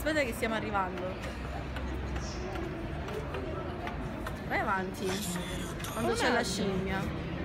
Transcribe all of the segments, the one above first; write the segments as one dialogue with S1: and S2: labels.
S1: Aspetta che stiamo arrivando. Vai avanti. Quando c'è la scimmia.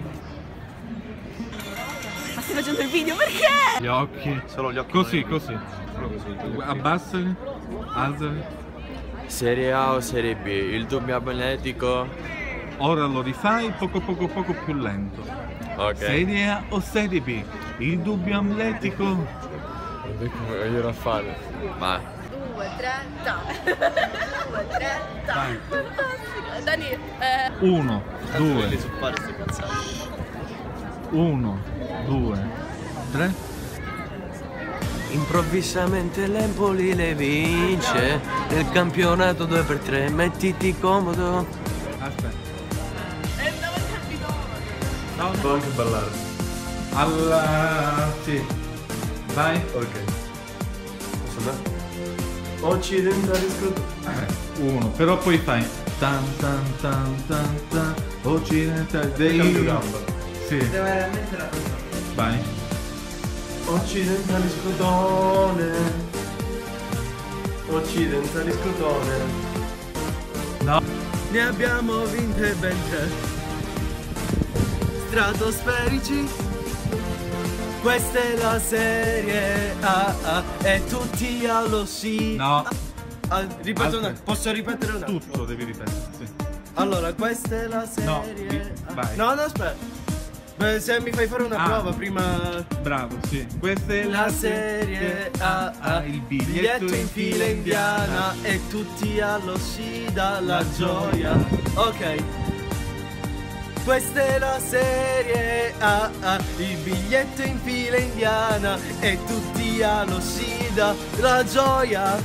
S1: Ma stai facendo il video perché?
S2: Gli occhi.
S3: Solo gli occhi.
S2: Così, così. Abbassali. Alzali.
S3: Serie A o Serie B? Il dubbio atletico.
S2: Ora lo rifai poco più lento.
S3: Ok.
S2: Serie A o Serie B? Il dubbio atletico.
S3: Come io a fare? Vai.
S1: 2, 3, ta. 2, 3, ta.
S2: Vai.
S1: Fantastico. Dani,
S2: 1, 2.
S3: Su fare sti cazzate.
S2: 1, 2, 3.
S4: Improvvisamente l'Empoli le vince nel campionato 2x3, mettiti comodo.
S2: Aspetta.
S1: davanti al bidone.
S3: Può anche ballare.
S2: Alla... sì. Vai.
S3: Ok. Posso andare? Occidentali scroto.
S2: 1, però poi fai tan tan tan tan tan occidentale
S3: Cambio gamba.
S2: Sì. Vai.
S3: Occidentali scrotone. Occidentali scrotone.
S2: No.
S4: Ne abbiamo vinte ben 3 stratosferici. Questa è la serie A e tutti allo sì.
S2: No.
S4: Ripeto
S2: Aspetta.
S4: posso ripetere un attimo?
S2: Tutto devi ripetere, sì.
S4: Allora, questa è la serie
S2: No,
S4: A.
S2: vai.
S4: No, aspetta. Beh, se mi fai fare una prova prima.
S2: Bravo, sì. Questa è
S4: La serie A,
S2: il biglietto
S4: in fila indiana e tutti allo sì dalla gioia. Ok. Questa è la serie A, il biglietto in fila indiana e tutti allo sì dalla gioia.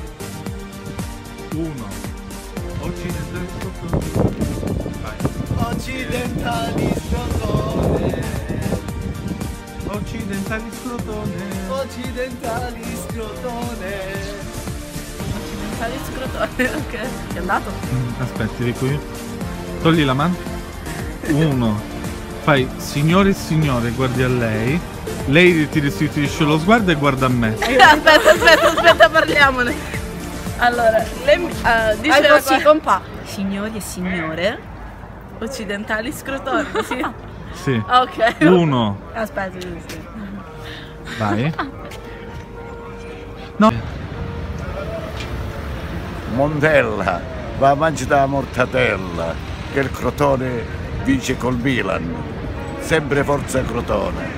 S2: 1. Occidentale scrotone. Vai.
S4: Occidentali scrotone.
S2: Occidentali scrotone.
S4: Occidentali scrotone.
S1: Fai il scrotone, ok. Sei andato?
S2: Aspetta, ti dico io. Togli la mano. 1. Fai signore e signore, guardi a lei. Lei ti restituisce lo sguardo e guarda a me.
S1: Aspetta, parliamone. Allora, lei dice così con pa. Signori e signore, occidentali scrotoni, sì?
S2: Sì.
S1: Ok.
S2: 1.
S1: Aspetta, sì.
S2: Vai. No.
S5: Montella, va a mangiare la mortadella, che il Crotone vince col Milan. Sempre forza Crotone.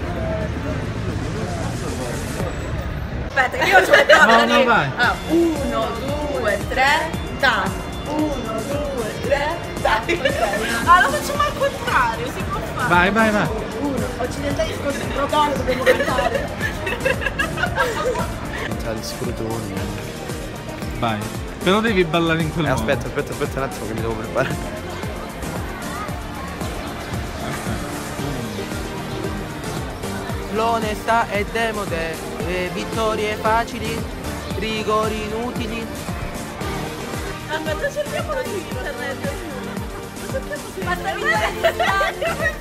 S1: Aspetta, che io ci ho
S2: No, no, vai.
S1: 1, 2, 3, ta. 1, 2, 3, ta. Ah, lo facciamo al contrario, si può fare.
S2: Vai, vai, vai.
S1: 1, occidentali scrotoni, dobbiamo cantare.
S3: Occidentali scrotoni.
S2: Vai. Però devi ballare in quel modo.
S3: Aspetta un attimo che mi devo preparare.
S4: L'onestà è demode, vittorie facili, rigori inutili.
S1: Aspetta, cerchiamolo su internet. Basta vedere.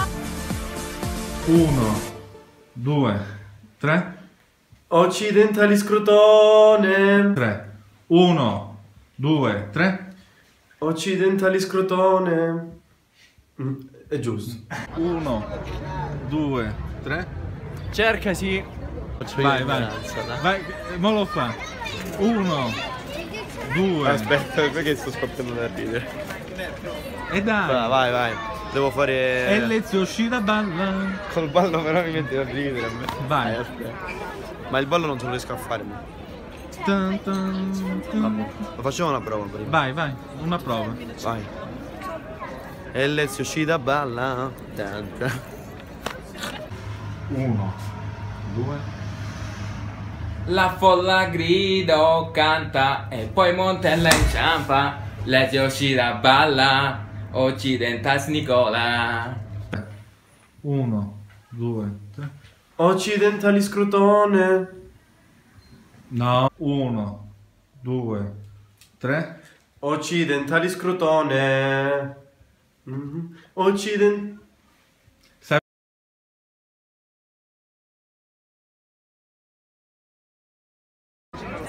S2: 1, 2, 3.
S3: Occidentali scrotone.
S2: 3. 1, 2, 3.
S3: Occidentali scrotone. È giusto.
S2: 1, 2, 3.
S4: Cercasi.
S2: Vai, vai. Vai, mo lo fa. 1, 2.
S3: Aspetta, perché sto scoppiando da ridere?
S2: E dai.
S3: Vai. Devo fare.
S2: E Lezio uscita balla.
S3: Col ballo però mi mette a ridere a me.
S2: Vai.
S3: Aspetta. Ma il ballo non ce lo riesco a fare.
S2: Tan, tan, tan.
S3: Vabbè. Lo facciamo una prova prima.
S2: Vai, vai. Una prova.
S3: Vai. E Lezio uscita balla.
S2: 1, 2.
S6: La folla grida o canta e poi Montella inciampa. Lezio uscita balla, occidentas Nicola.
S2: 1, 2, 3.
S3: Occidentali scrotone.
S2: No. 1, 2, 3.
S3: Occidentali scrotone. Occidentali.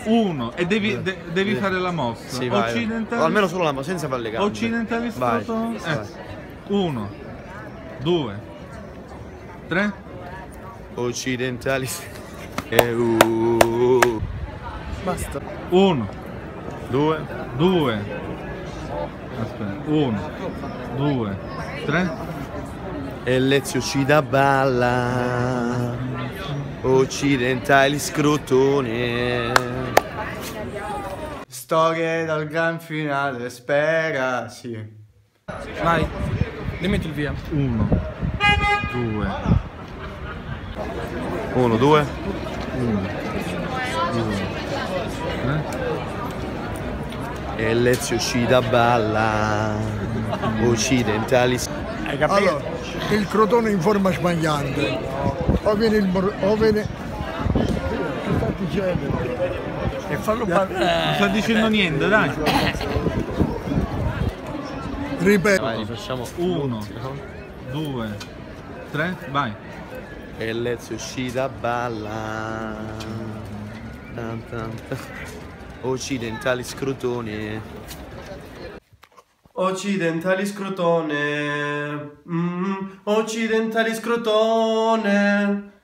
S2: 1 e devi fare la mossa.
S3: Sì, vai.
S2: Occidentali.
S3: O almeno solo la mossa, senza fare le gambe.
S2: Occidentali
S3: Vai.
S2: scrotone.
S3: Vai.
S2: 1, 2, 3.
S3: Occidentali.
S4: Basta.
S2: 1,
S3: 2.
S2: 2. Aspetta. 1, 2, 3.
S3: E Lezio ci dà balla. Occidentali scrotone.
S4: Storie dal gran finale, spera, sì. Vai, rimetti il via.
S2: 1, 2,
S3: 1, 2.
S2: 1, 2, 3.
S3: E Lezio ci dà balla. Occidentali.
S7: Hai capito? Allora, il crotone in forma sbagliante. O viene che sta dicendo? E fallo parlare.
S2: Non sta dicendo niente, dai.
S7: Ripeto.
S3: Vai, rifacciamo
S2: 1, 2, 3, vai.
S3: E Lezio ci dà balla. Tan, tan, tan. Occidentali scrotone.
S4: Occidentali scrotone. Occidentali scrotone.